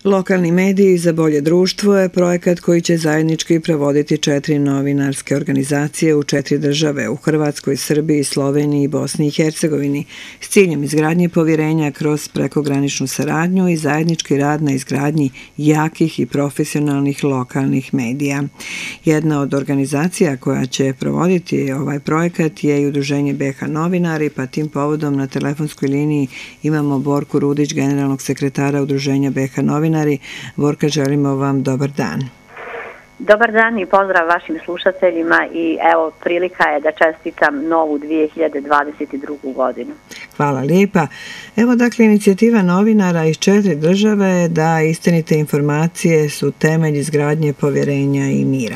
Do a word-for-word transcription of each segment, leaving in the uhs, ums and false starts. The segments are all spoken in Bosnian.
Lokalni mediji za bolje društvo je projekat koji će zajednički provoditi četiri novinarske organizacije u četiri države, u Hrvatskoj, Srbiji, Sloveniji i Bosni i Hercegovini, s ciljem izgradnje povjerenja kroz prekograničnu saradnju i zajednički rad na izgradnji jakih i profesionalnih lokalnih medija. Jedna od organizacija koja će provoditi ovaj projekat je i Udruženje B H Novinari, pa tim povodom na telefonskoj liniji imamo Borku Rudić, generalnog sekretara Udruženja B H Novinari. Borka, želimo vam dobar dan. Dobar dan i pozdrav vašim slušateljima i evo prilika je da čestitam novu dvije hiljade dvadeset drugu godinu. Hvala lijepa. Evo dakle inicijativa novinara iz četiri države da istinite informacije su temelj izgradnje povjerenja i mira.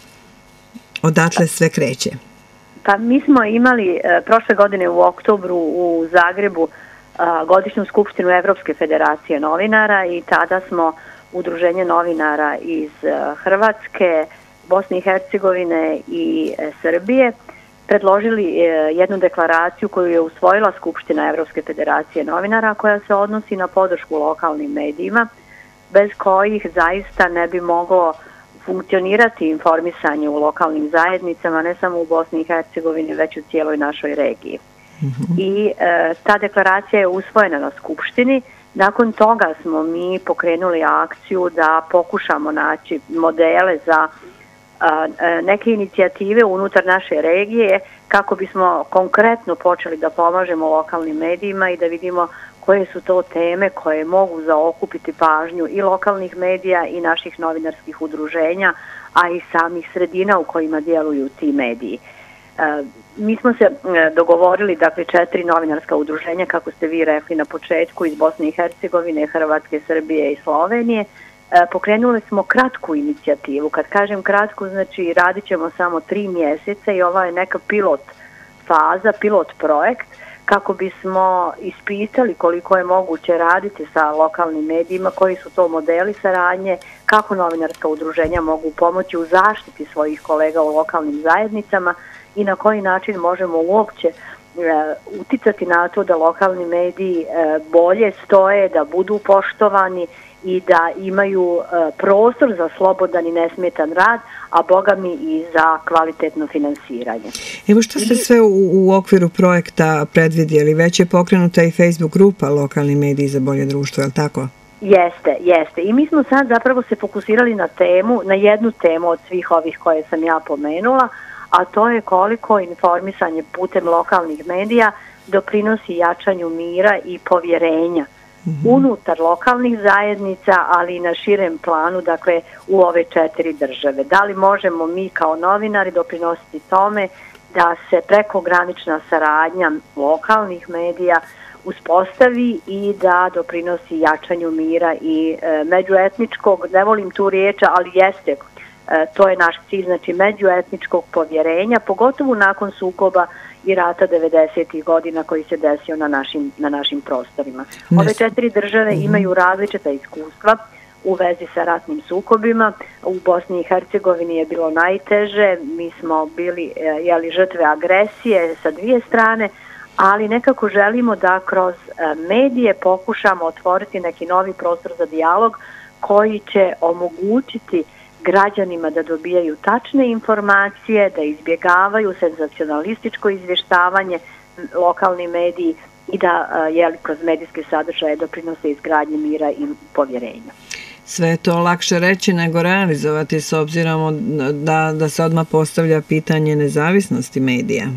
Odatle sve kreće? Pa mi smo imali e, prošle godine u oktobru u Zagrebu godišnju skupštinu Evropske federacije novinara i tada smo Udruženje novinara iz Hrvatske, Bosne i Hercegovine i Srbije predložili jednu deklaraciju koju je usvojila Skupština Evropske federacije novinara, koja se odnosi na podršku lokalnim medijima, bez kojih zaista ne bi moglo funkcionirati informisanje u lokalnim zajednicama, ne samo u Bosni i Hercegovini, već u cijeloj našoj regiji. Mm-hmm. I e, ta deklaracija je usvojena na Skupštini. Nakon toga smo mi pokrenuli akciju da pokušamo naći modele za a, a, neke inicijative unutar naše regije kako bismo konkretno počeli da pomažemo lokalnim medijima i da vidimo koje su to teme koje mogu zaokupiti pažnju i lokalnih medija i naših novinarskih udruženja, a i samih sredina u kojima djeluju ti mediji. E, Mi smo se dogovorili, dakle, četiri novinarska udruženja, kako ste vi rekli na početku, iz Bosne i Hercegovine, Hrvatske, Srbije i Slovenije. Pokrenuli smo kratku inicijativu. Kad kažem kratku, znači radit ćemo samo tri mjeseca i ova je neka pilot faza, pilot projekt, kako bismo ispitali koliko je moguće raditi sa lokalnim medijima, koji su to modeli saradnje, kako novinarska udruženja mogu pomoći u zaštiti svojih kolega u lokalnim zajednicama i na koji način možemo uopće e, uticati na to da lokalni mediji e, bolje stoje, da budu poštovani i da imaju e, prostor za slobodan i nesmetan rad, a boga mi i za kvalitetno finansiranje. Evo što ste sve u, u okviru projekta predvidjeli? Već je pokrenuta i Facebook grupa Lokalni mediji za bolje društvo, je li tako? Jeste, jeste. I mi smo sad zapravo se fokusirali na temu, na jednu temu od svih ovih koje sam ja pomenula, a to je koliko informisanje putem lokalnih medija doprinosi jačanju mira i povjerenja mm-hmm. unutar lokalnih zajednica, ali i na širem planu, dakle u ove četiri države. Da li možemo mi kao novinari doprinositi tome da se prekogranična saradnja lokalnih medija uspostavi i da doprinosi jačanju mira i e, međuetničkog, ne volim tu riječ, ali jeste, E, to je naš cilj, znači međuetničkog povjerenja, pogotovo nakon sukoba i rata devedesetih godina koji se desio na našim, na našim prostorima. Ove četiri države mm-hmm. imaju različita iskustva u vezi sa ratnim sukobima. U Bosni i Hercegovini je bilo najteže, mi smo bili e, jeli, žrtve agresije sa dvije strane, ali nekako želimo da kroz e, medije pokušamo otvoriti neki novi prostor za dijalog koji će omogućiti građanima da dobijaju tačne informacije, da izbjegavaju senzacionalističko izvještavanje lokalni mediji i da jeli, kroz medijske sadržaje doprinose izgradnji mira i povjerenja. Sve je to lakše reći nego realizovati s obzirom da, da se odmah postavlja pitanje nezavisnosti medija.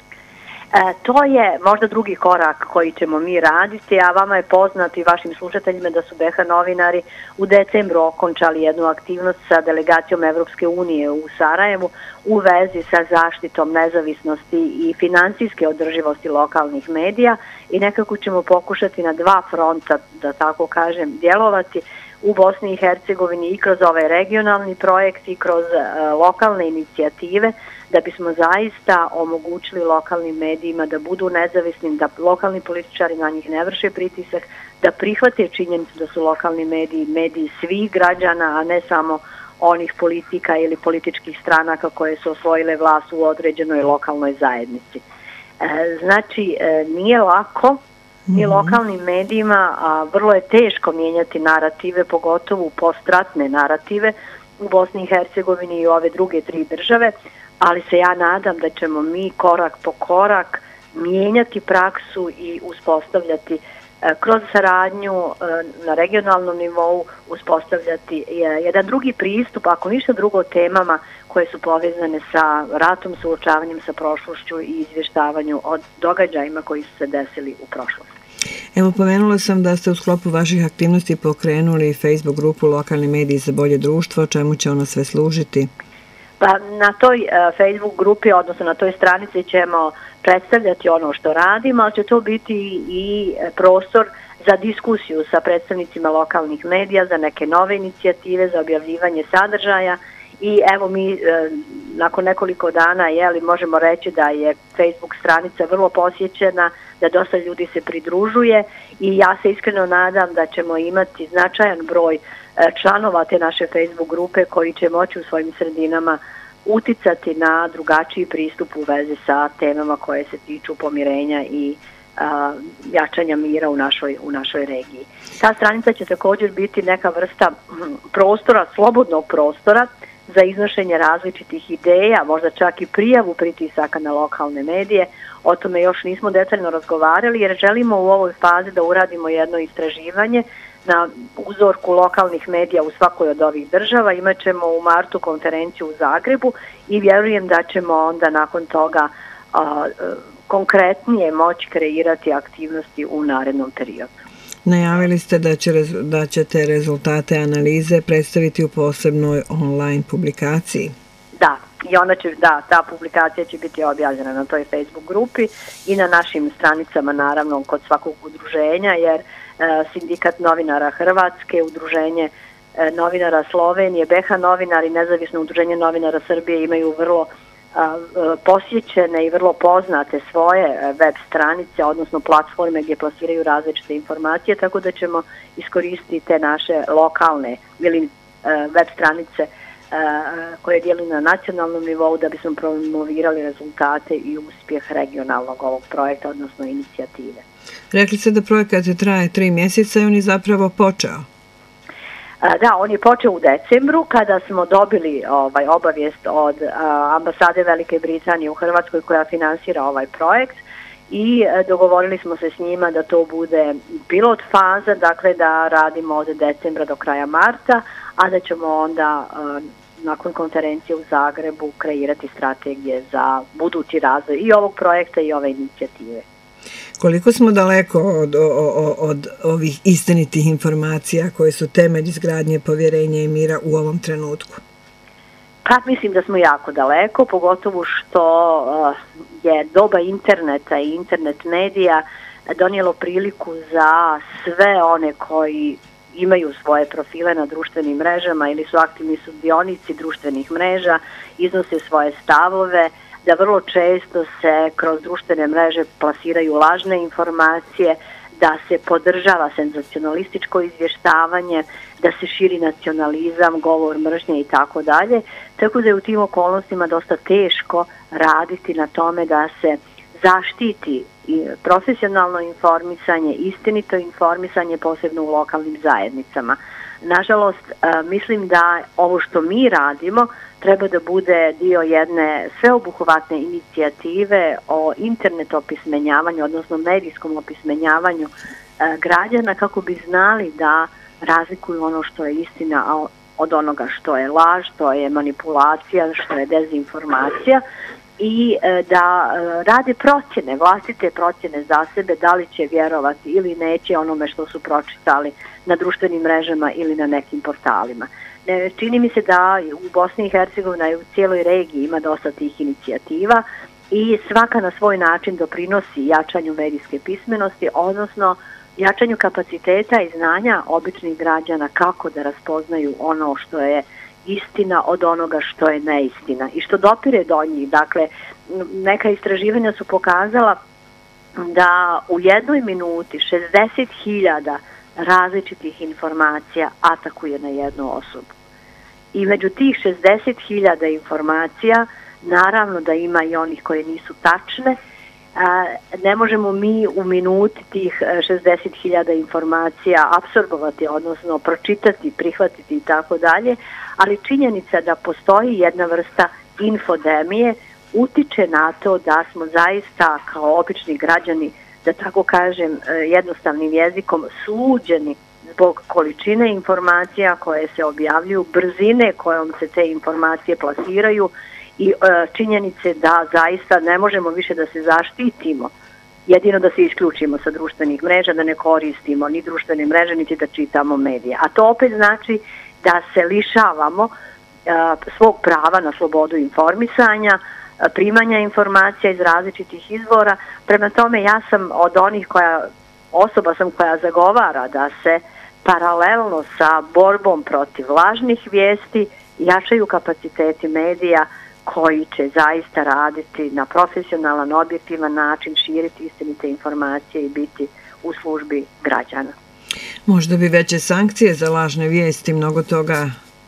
E, to je možda drugi korak koji ćemo mi raditi, a vama je poznato i vašim slušateljima da su B H novinari u decembru okončali jednu aktivnost sa delegacijom Evropske unije u Sarajevu u vezi sa zaštitom nezavisnosti i finansijske održivosti lokalnih medija i nekako ćemo pokušati na dva fronta, da tako kažem, djelovati u Bosni i Hercegovini i kroz ovaj regionalni projekt i kroz uh, lokalne inicijative da bismo zaista omogućili lokalnim medijima da budu nezavisni, da lokalni političari na njih ne vrše pritisak, da prihvate činjenicu da su lokalni mediji mediji svih građana, a ne samo onih politika ili političkih stranaka koje su osvojile vlast u određenoj lokalnoj zajednici. E, znači, e, nije lako ni lokalnim medijima, a vrlo je teško mijenjati narative, pogotovo postratne narative u Bosni i Hercegovini i ove druge tri države, ali se ja nadam da ćemo mi korak po korak mijenjati praksu i uspostavljati kroz saradnju na regionalnom nivou, uspostavljati jedan drugi pristup, ako ništa drugo, temama koje su povezane sa ratom, suočavanjem sa prošlošću i izvještavanju o događajima koji su se desili u prošlosti. Evo, pomenula sam da ste u sklopu vaših aktivnosti pokrenuli Facebook grupu Lokalni mediji za bolje društvo. Čemu će ona sve služiti? Pa na toj uh, Facebook grupi, odnosno na toj stranici ćemo predstavljati ono što radimo, ali će to biti i prostor za diskusiju sa predstavnicima lokalnih medija, za neke nove inicijative, za objavljivanje sadržaja i evo mi uh, nakon nekoliko dana jeli, možemo reći da je Facebook stranica vrlo posjećena, da dosta ljudi se pridružuje i ja se iskreno nadam da ćemo imati značajan broj članova te naše Facebook grupe koji će moći u svojim sredinama uticati na drugačiji pristup u vezi sa temama koje se tiču pomirenja i a, jačanja mira u našoj, u našoj regiji. Ta stranica će također biti neka vrsta prostora, slobodnog prostora za iznošenje različitih ideja, možda čak i prijavu pritisaka na lokalne medije. O tome još nismo detaljno razgovarali jer želimo u ovoj fazi da uradimo jedno istraživanje na uzorku lokalnih medija u svakoj od ovih država. Imaćemo u martu konferenciju u Zagrebu i vjerujem da ćemo onda nakon toga a, konkretnije moći kreirati aktivnosti u narednom periodu. Najavili ste da, će, da ćete rezultate analize predstaviti u posebnoj online publikaciji. Da, i ona će, da, ta publikacija će biti objavljena na toj Facebook grupi i na našim stranicama, naravno, kod svakog udruženja, jer e, Sindikat novinara Hrvatske, Udruženje e, novinara Slovenije, B H novinari, Nezavisno udruženje novinara Srbije imaju vrlo a, posjećene i vrlo poznate svoje web stranice, odnosno platforme gdje plasiraju različite informacije, tako da ćemo iskoristiti te naše lokalne ili web stranice koje djeluju na nacionalnom nivou da bismo promovirali rezultate i uspjeh regionalnog ovog projekta, odnosno inicijative. Rekli ste da projekat traje tri mjeseca i on je zapravo počeo. Da, on je počeo u decembru kada smo dobili ovaj, obavijest od a, ambasade Velike Britanije u Hrvatskoj koja finansira ovaj projekt i a, dogovorili smo se s njima da to bude pilot faza, dakle da radimo od decembra do kraja marta, a da ćemo onda a, nakon konferencije u Zagrebu kreirati strategije za budući razvoj i ovog projekta i ove inicijative. Koliko smo daleko od, od, od ovih istinitih informacija koje su temelj izgradnje povjerenja i mira u ovom trenutku? Pa mislim da smo jako daleko, pogotovo što uh, je doba interneta i internet medija donijelo priliku za sve one koji imaju svoje profile na društvenim mrežama ili su aktivni sudionici društvenih mreža, iznose svoje stavove, da vrlo često se kroz društvene mreže plasiraju lažne informacije, da se podržava senzacionalističko izvještavanje, da se širi nacionalizam, govor mržnje i tako dalje. Tako da je u tim okolnostima dosta teško raditi na tome da se zaštiti profesionalno informisanje, istinito informisanje, posebno u lokalnim zajednicama. Nažalost, mislim da ovo što mi radimo treba da bude dio jedne sveobuhvatne inicijative o internet opismenjavanju, odnosno medijskom opismenjavanju građana kako bi znali da razlikuju ono što je istina od onoga što je laž, što je manipulacija, što je dezinformacija i da rade procjene, vlastite procjene za sebe, da li će vjerovati ili neće onome što su pročitali na društvenim mrežama ili na nekim portalima. Čini mi se da u Bosni i Hercegovini i u cijeloj regiji ima dosta tih inicijativa i svaka na svoj način doprinosi jačanju medijske pismenosti, odnosno jačanju kapaciteta i znanja običnih građana kako da raspoznaju ono što je istina od onoga što je neistina i što dopire do njih. Dakle, neka istraživanja su pokazala da u jednoj minuti šezdeset hiljada različitih informacija atakuje na jednu osobu. I među tih šezdeset hiljada informacija naravno da ima i onih koje nisu tačne ne možemo mi u minuti tih šezdeset hiljada informacija apsorbovati, odnosno pročitati, prihvatiti i tako dalje, ali činjenica da postoji jedna vrsta infodemije utiče na to da smo zaista kao obični građani, da tako kažem jednostavnim jezikom, sluđeni zbog količine informacija koje se objavljuju, brzine kojom se te informacije plasiraju i e, činjenice da zaista ne možemo više da se zaštitimo, jedino da se isključimo sa društvenih mreža, da ne koristimo ni društvene mreže, niti da čitamo medije. A to opet znači da se lišavamo e, svog prava na slobodu informisanja, primanja informacija iz različitih izvora. Prema tome ja sam od onih koja, osoba sam koja zagovara da se paralelno sa borbom protiv lažnih vijesti jačaju kapaciteti medija koji će zaista raditi na profesionalan, objektivan način, širiti istinite informacije i biti u službi građana. Možda bi veće sankcije za lažne vijesti mnogo toga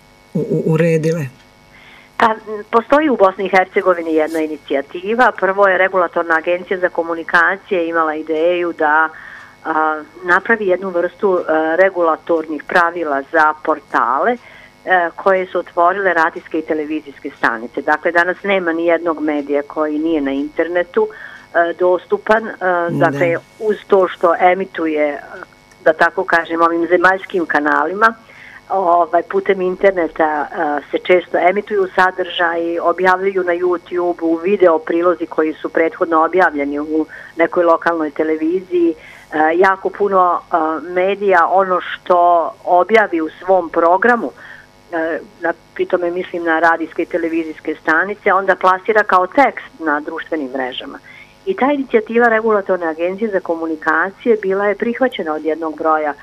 uredile? Pa, postoji u Bosni i Hercegovini jedna inicijativa. Prvo je Regulatorna agencija za komunikacije imala ideju da a, napravi jednu vrstu a, regulatornih pravila za portale a, koje su otvorile radijske i televizijske stanice. Dakle, danas nema ni jednog medija koji nije na internetu a, dostupan. A, dakle, uz to što emituje, da tako kažem, ovim zemaljskim kanalima, Ovaj, putem interneta uh, se često emituju sadržaji, objavljuju na YouTube, u video prilozi koji su prethodno objavljeni u nekoj lokalnoj televiziji. Uh, jako puno uh, medija ono što objavi u svom programu, uh, na, pritome mislim na radijske i televizijske stanice, onda plasira kao tekst na društvenim mrežama. I ta inicijativa Regulatorne agencije za komunikacije bila je prihvaćena od jednog broja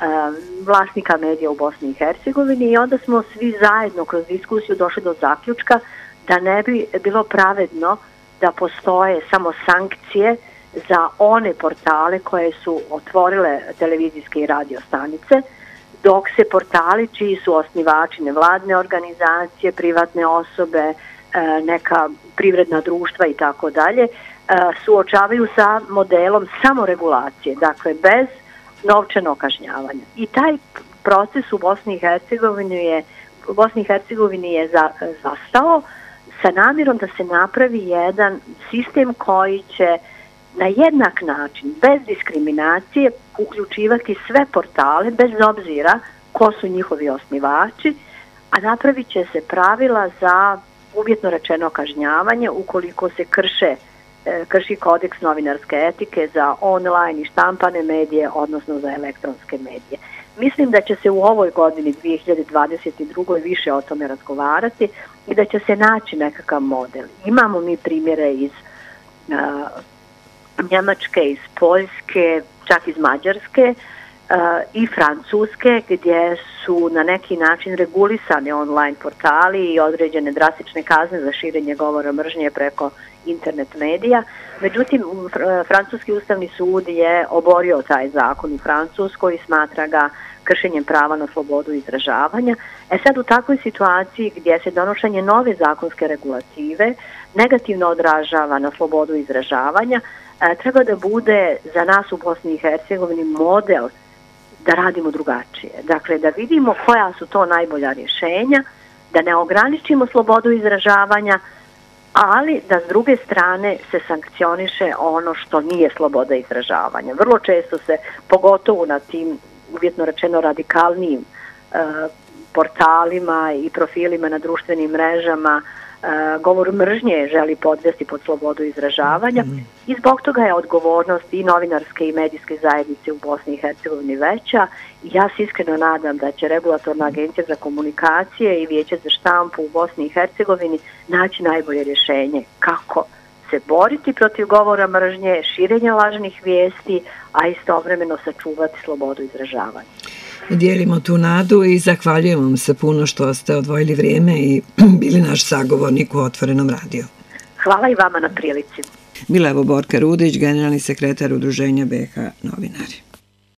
vlasnika medija u Bosni i Hercegovini i onda smo svi zajedno kroz diskusiju došli do zaključka da ne bi bilo pravedno da postoje samo sankcije za one portale koje su otvorile televizijske i radio stanice, dok se portali čiji su osnivači nevladne organizacije, privatne osobe, neka privredna društva i tako dalje, suočavaju sa modelom samoregulacije, dakle bez novčano kažnjavanje. I taj proces u Bosni i Hercegovini je, u Bosni i Hercegovini je za, zastao sa namjerom da se napravi jedan sistem koji će na jednak način, bez diskriminacije, uključivati sve portale, bez obzira ko su njihovi osnivači, a napravit će se pravila za uvjetno rečeno kažnjavanje ukoliko se krše krši kodeks novinarske etike za online i štampane medije, odnosno za elektronske medije. Mislim da će se u ovoj godini dvije hiljade dvadeset druge. više o tome razgovarati i da će se naći nekakav model. Imamo mi primjere iz uh, Njemačke, iz Poljske, čak iz Mađarske uh, i Francuske, gdje su na neki način regulisani online portali i određene drastične kazne za širenje govora mržnje preko internet medija. Međutim, Francuski ustavni sud je oborio taj zakon u Francuskoj i smatra ga kršenjem prava na slobodu izražavanja. E sad u takvoj situaciji gdje se donošenje nove zakonske regulative negativno odražava na slobodu izražavanja, treba da bude za nas u Bosni i Hercegovini model da radimo drugačije. Dakle, da vidimo koja su to najbolja rješenja, da ne ograničimo slobodu izražavanja, ali da s druge strane se sankcioniše ono što nije sloboda izražavanja. Vrlo često se, pogotovo na tim uvjetno rečeno radikalnijim e, portalima i profilima na društvenim mrežama, e, govor mržnje želi podvesti pod slobodu izražavanja i zbog toga je odgovornost i novinarske i medijske zajednice u Bosni i Hercegovini veća. I ja se iskreno nadam da će Regulatorna agencija za komunikacije i Vijeće za štampu u Bosni i Hercegovini naći najbolje rješenje kako se boriti protiv govora mržnje, širenja lažnih vijesti, a istovremeno sačuvati slobodu izražavanja. Dijelimo tu nadu i zahvaljujemo vam se puno što ste odvojili vrijeme i bili naš sagovornik u Otvorenom radiju. Hvala i vama na prilici. Bila je Borka Rudić, generalni sekretar Udruženja B H Novinari.